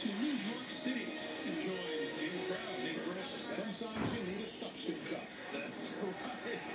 to New York City and join in crowd neighbors. Sometimes you need a suction cup. That's right.